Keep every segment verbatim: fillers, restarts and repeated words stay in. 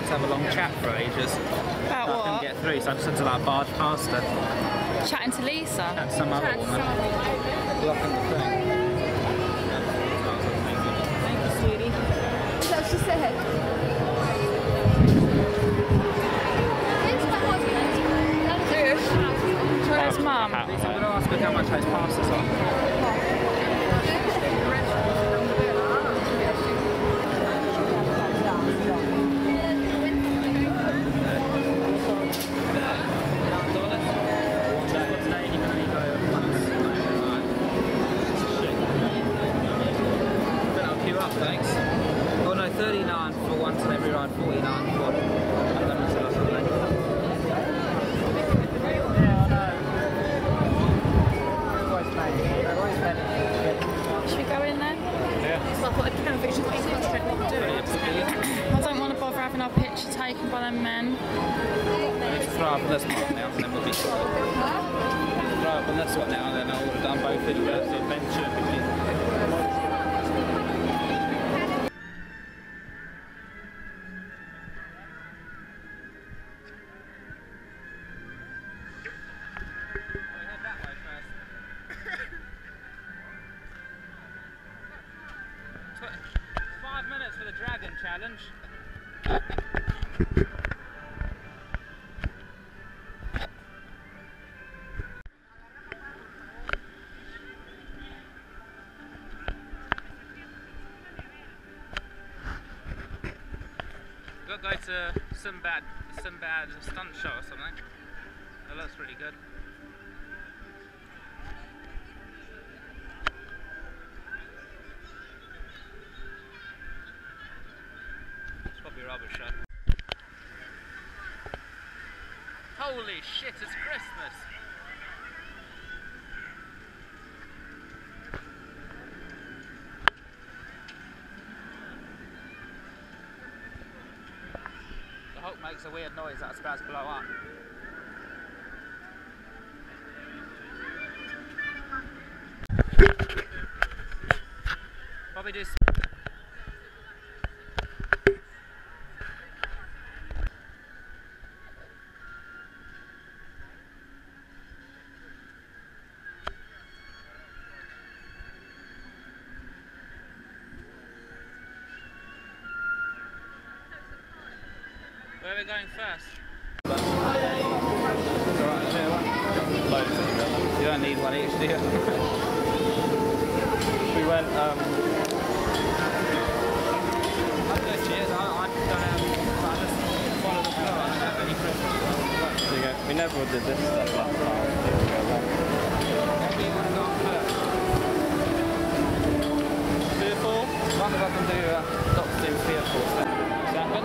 to have a long chat for ages. About I what? couldn't get through, so I just had to like barge past her. Chatting to Lisa? Chat to some other woman. Blocking the thing. Thank you, sweetie. That's just ahead. Where's Mum? I'm going to ask her how much those passes are. Thanks. Oh no, thirty-nine for once on every ride, forty-nine for unlimited or something. Yeah, I know. Always paying. Always paying. Should we go in there? Yeah. So I thought I'd kind of just concentrate what I'm doing. I don't want to bother having our picture taken by them men. Let's throw up on this one now and then we'll be sorted. Throw up on this one now and then I would have done both videos eventually. Five minutes for the dragon challenge. We'll go to Sinbad, Sinbad stunt show or something. That looks pretty good. It's probably a rubbish show. Holy shit, it's Christmas! The Hulk makes a weird noise that's about to blow up. Probably do. Where are we going first? Alright, share one. You don't need one each, do you? We went, um... I'll go cheers, I, I don't have... I just follow the flow, I don't have any preference. There you go. We never did this stuff last time. Maybe you want to go on first. Fearful? One of us can do uh, Doctor Who Fearful. Second.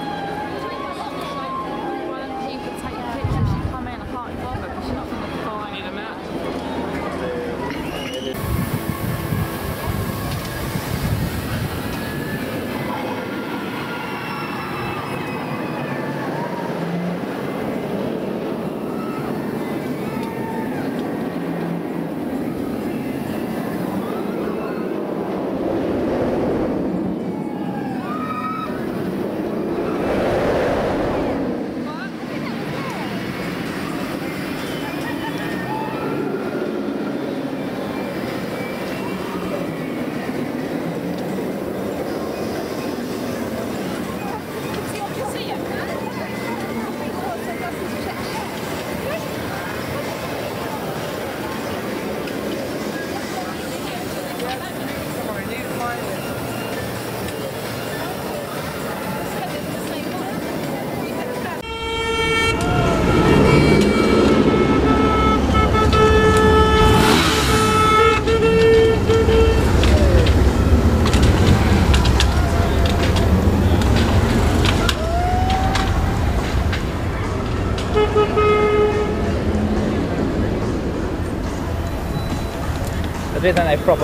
I didn't have proper.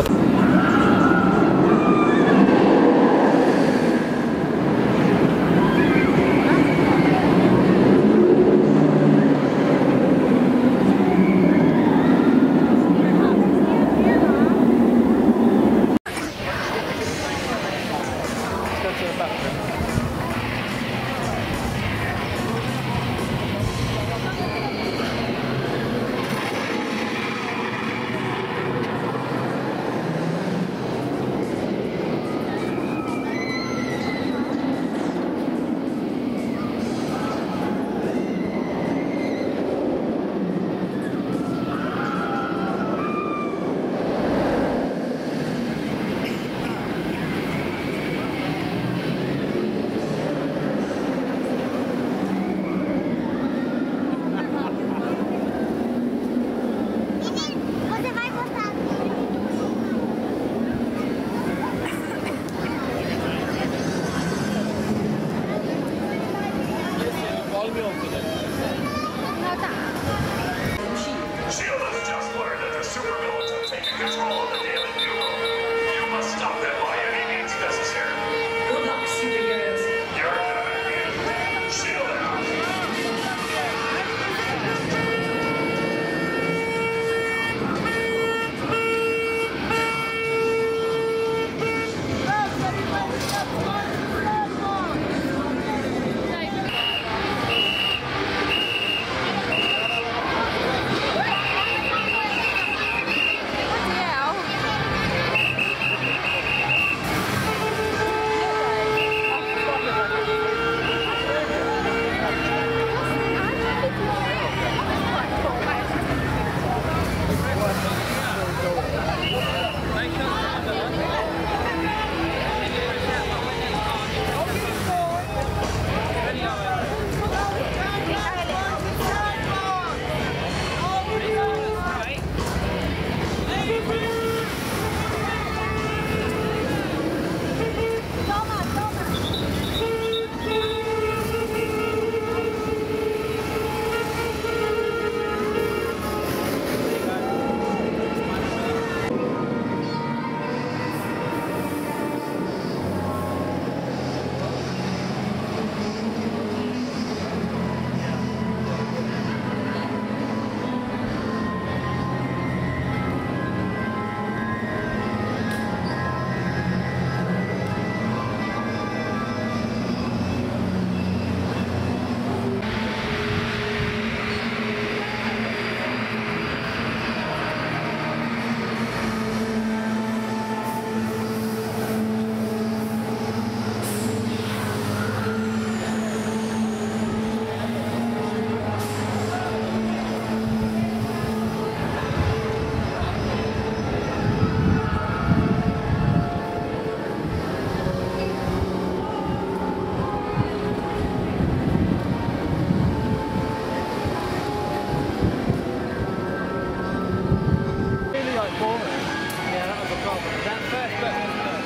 That first book was good.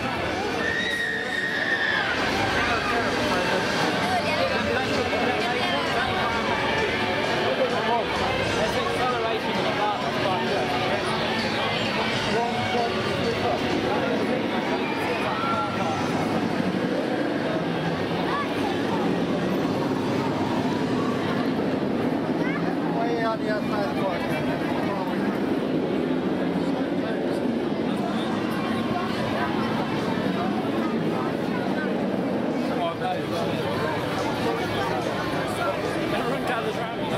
There's acceleration in the bar, that's quite good. Way on the outside of the park. Everyone gathers around me.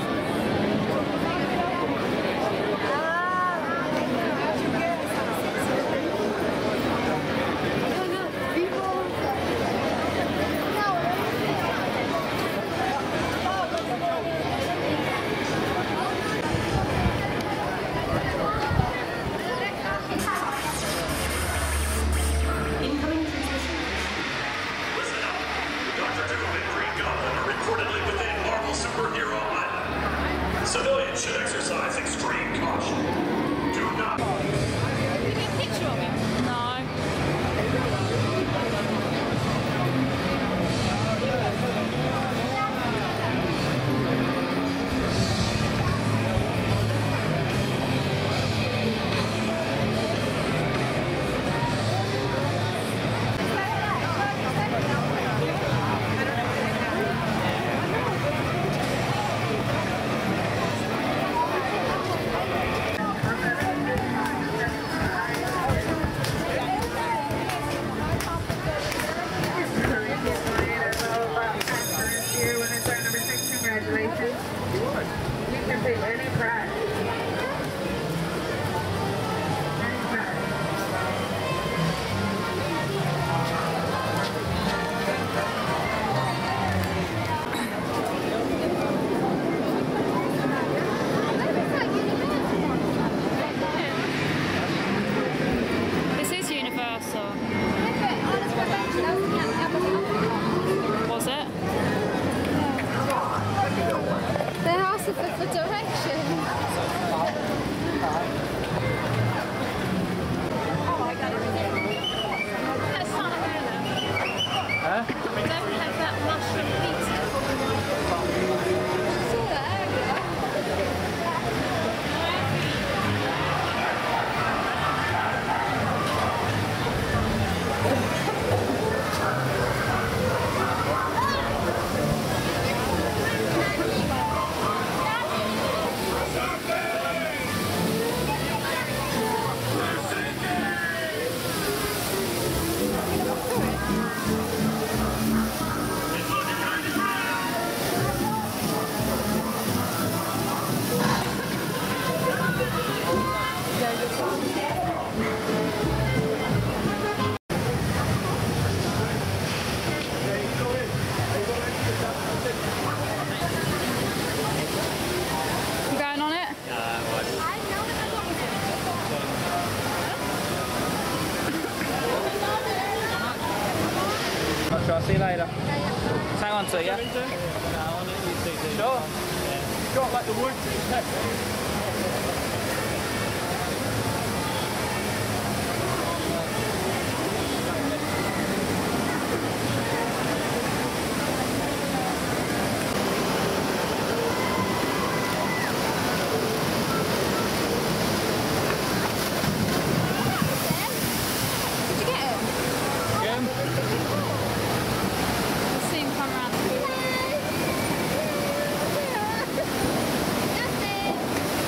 Civilians should exercise extreme caution. Do not. Can you get a picture of him? No. Congratulations. You can pick any prize. Any prize. This is Universal. Was it? They're asking for, for directions. Oh, I got everything. That's not around there. Huh? Don't have that mushroom pizza. Saw that earlier. You going on it? Sure, I'll see you later. Hang on to it, yeah? No, I want you to do. Sure? Yeah. Got like the wood. See him come around. Nothing.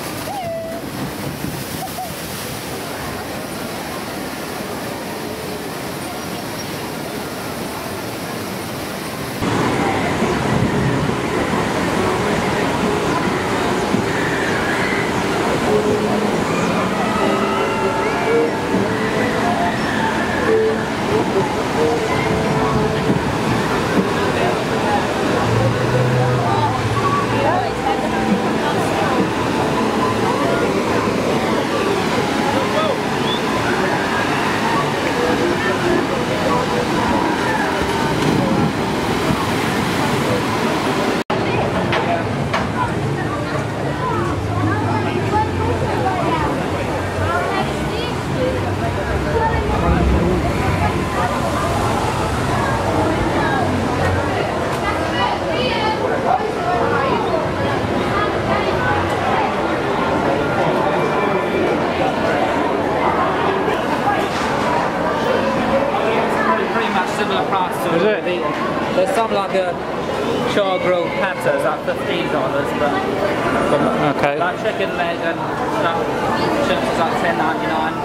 prices are Is it? really eaten. There's some like a char grilled platter, it's like fifteen dollars, but Okay. like chicken leg and stuff, chips is like ten ninety-nine.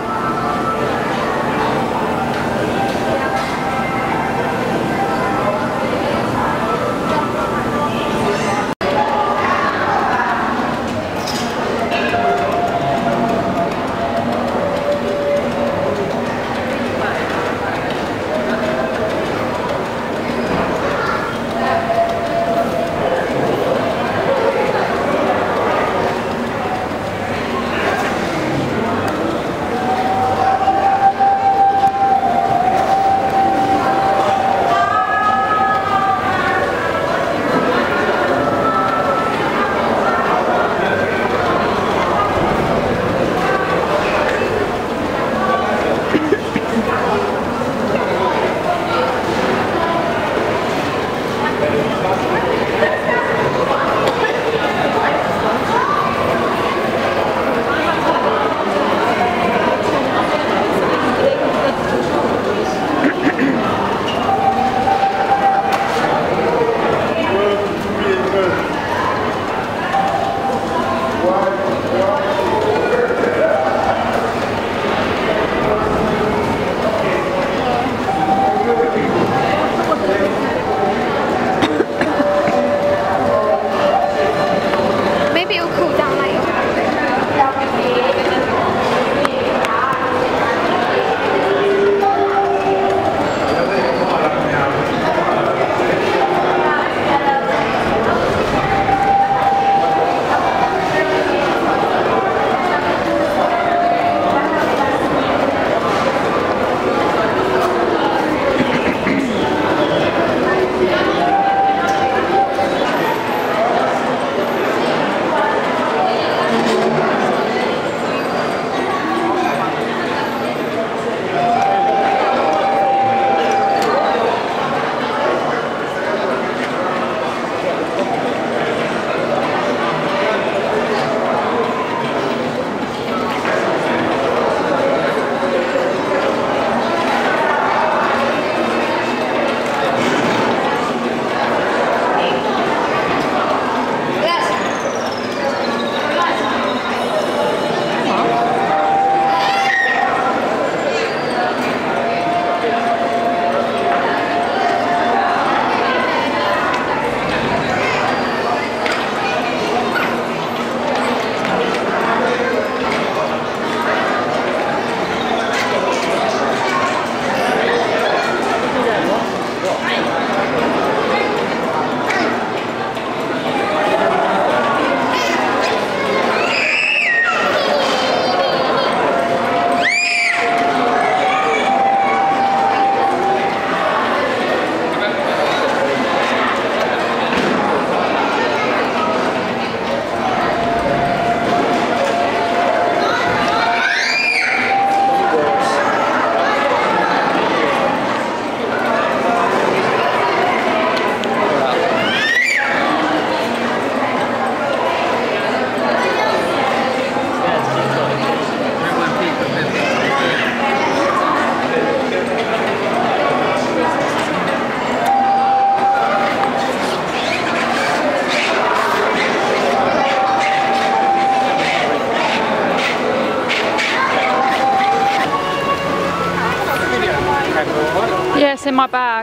Yeah, it's in my bag.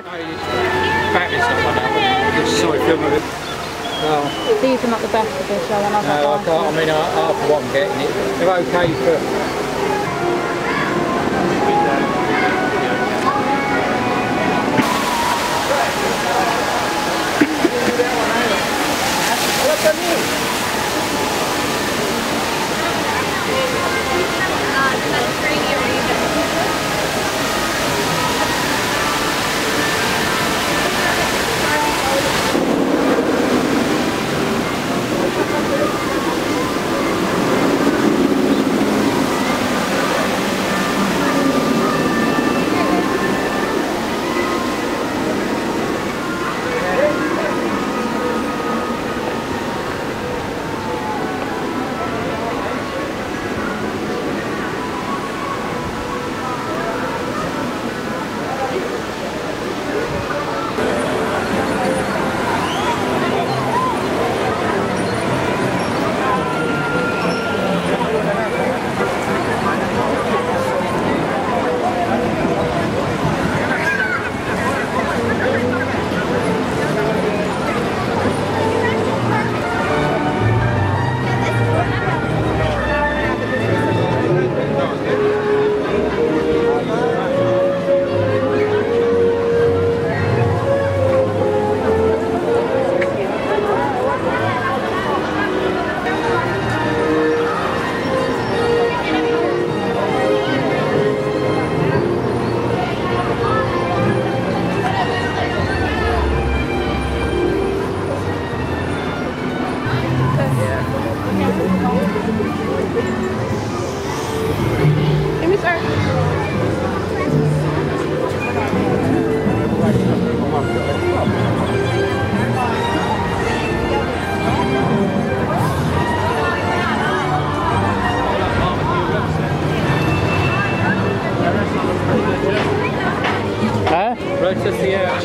Sorry, film of it. Oh. These are not the best of this, though. No, I can't. I mean, I, I for one getting it. They're okay for.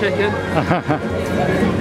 chicken.